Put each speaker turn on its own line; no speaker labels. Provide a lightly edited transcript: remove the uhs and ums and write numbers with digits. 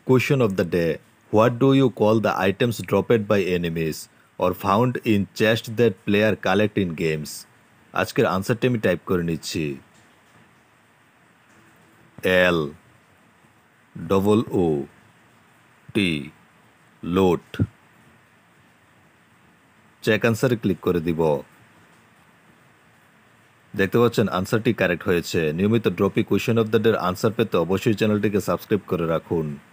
Question of the day. What do you call the items dropped by enemies or found in chests that player collect in games? আজকের আনসারটা আমি type করে নিচ্ছি। L double O T loot. Check আনসারে click করে দিব। দেখতে পাচ্ছেন আনসারটি কারেক্ট হয়েছে। নিয়মিত ড্রপি কোয়েশ্চেন অফ দ্য ডের আনসার পেতে অবশ্যই চ্যানেলটিকে সাবস্ক্রাইব করে রাখুন।